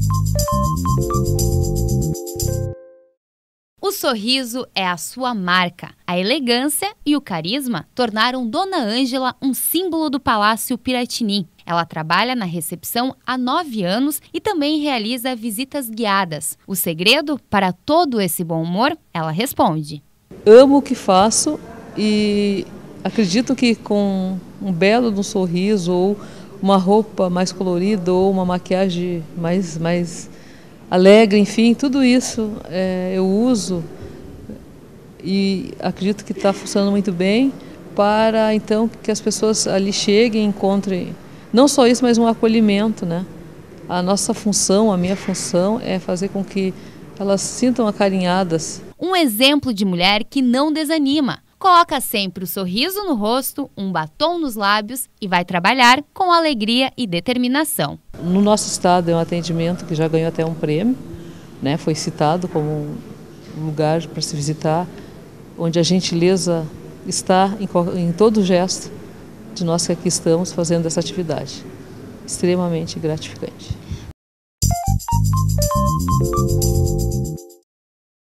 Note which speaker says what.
Speaker 1: O sorriso é a sua marca. A elegância e o carisma tornaram Dona Ângela um símbolo do Palácio Piratini. Ela trabalha na recepção há 9 anos e também realiza visitas guiadas. O segredo para todo esse bom humor? Ela responde:
Speaker 2: amo o que faço e acredito que com um belo sorriso ou uma roupa mais colorida ou uma maquiagem mais alegre, enfim, tudo isso eu uso e acredito que está funcionando muito bem para então que as pessoas ali cheguem e encontrem não só isso, mas um acolhimento, né? A nossa função, a minha função é fazer com que elas se sintam acarinhadas.
Speaker 1: Um exemplo de mulher que não desanima. Coloca sempre o sorriso no rosto, um batom nos lábios e vai trabalhar com alegria e determinação.
Speaker 2: No nosso estado é um atendimento que já ganhou até um prêmio, né? Foi citado como um lugar para se visitar, onde a gentileza está em todo gesto de nós que aqui estamos fazendo essa atividade. Extremamente gratificante.